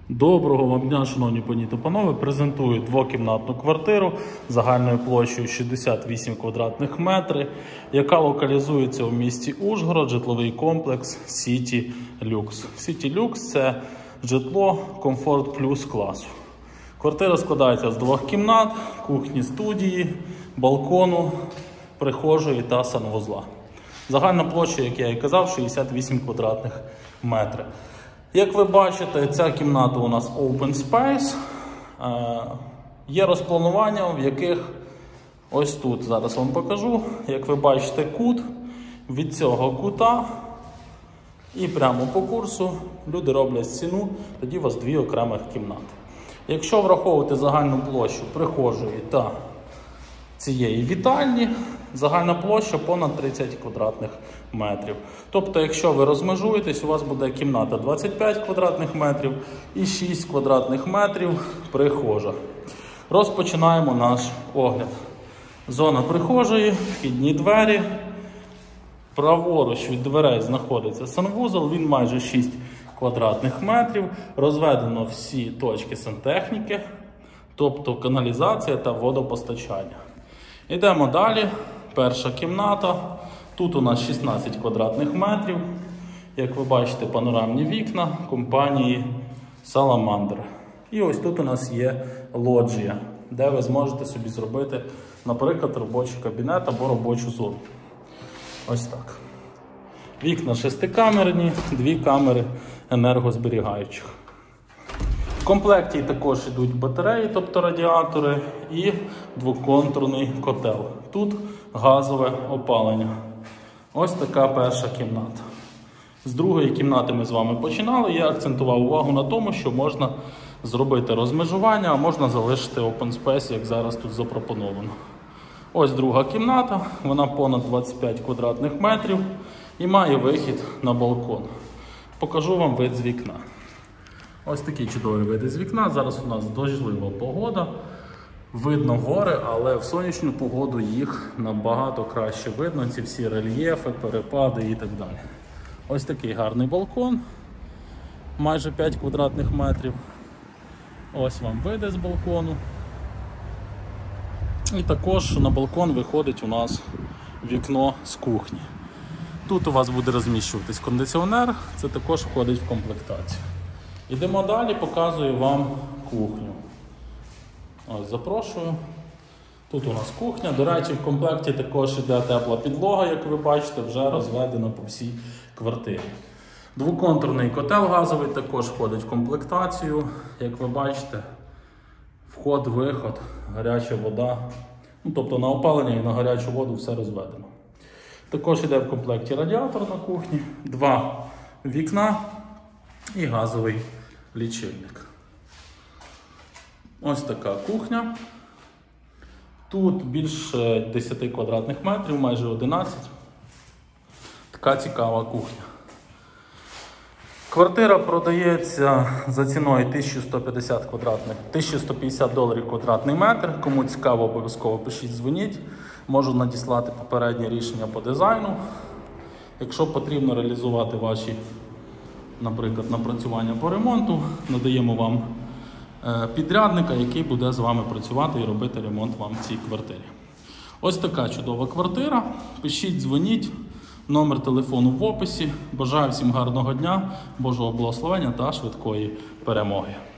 Доброго вам дня, шановні пані та панове. Презентую двокімнатну квартиру загальною площею 68 квадратних метрів, яка локалізується у місті Ужгород, житловий комплекс City Lux. City Lux – це житло комфорт плюс класу. Квартира складається з двох кімнат, кухні, студії, балкону, прихожої та санвузла. Загальна площа, як я і казав, 68 квадратних метрів. Як ви бачите, ця кімната у нас open space. Є розпланування, в яких ось тут, зараз вам покажу, як ви бачите, кут, від цього кута і прямо по курсу люди роблять стіну, тоді у вас дві окремих кімнати. Якщо враховувати загальну площу прихожої та цієї вітальні, загальна площа понад 30 квадратних метрів. Тобто, якщо ви розмежуєтесь, у вас буде кімната 25 квадратних метрів і 6 квадратних метрів прихожа. Розпочинаємо наш огляд. Зона прихожої, вхідні двері. Праворуч від дверей знаходиться санвузол, він майже 6 квадратних метрів. Розведено всі точки сантехніки, тобто каналізація та водопостачання. Йдемо далі. Перша кімната. Тут у нас 16 квадратних метрів. Як ви бачите, панорамні вікна компанії Salamander. І ось тут у нас є лоджія, де ви зможете собі зробити, наприклад, робочий кабінет або робочу зону. Ось так. Вікна шестикамерні, дві камери енергозберігаючих. В комплекті також йдуть батареї, тобто радіатори, і двоконтурний котел. Тут газове опалення. Ось така перша кімната. З другої кімнати ми з вами починали. Я акцентував увагу на тому, що можна зробити розмежування, а можна залишити open space, як зараз тут запропоновано. Ось друга кімната, вона понад 25 квадратних метрів і має вихід на балкон. Покажу вам вид з вікна. Ось такі чудові види з вікна. Зараз у нас дощлива погода. Видно гори, але в сонячну погоду їх набагато краще видно. Ці всі рельєфи, перепади і так далі. Ось такий гарний балкон. Майже 5 квадратних метрів. Ось вам види з балкону. І також на балкон виходить у нас вікно з кухні. Тут у вас буде розміщуватись кондиціонер. Це також входить в комплектацію. Йдемо далі, показую вам кухню. Ось, запрошую. Тут у нас кухня. До речі, в комплекті також йде тепла підлога, як ви бачите, вже розведена по всій квартирі. Двоконтурний котел газовий також входить в комплектацію. Як ви бачите, вход-виход, гаряча вода. Тобто на опалення і на гарячу воду все розведено. Також йде в комплекті радіатор на кухні, два вікна і газовий лічильник. Ось така кухня. Тут більше 10 квадратних метрів, майже 11. Така цікава кухня. Квартира продається за ціною $1150 квадратний метр. Кому цікаво, обов'язково пишіть, дзвоніть. Можу надіслати попереднє рішення по дизайну. Якщо потрібно реалізувати ваші, наприклад, напрацювання по ремонту, надаємо вам підрядника, який буде з вами працювати і робити ремонт вам в цій квартирі. Ось така чудова квартира. Пишіть, дзвоніть. Номер телефону в описі. Бажаю всім гарного дня, Божого благословення та швидкої перемоги.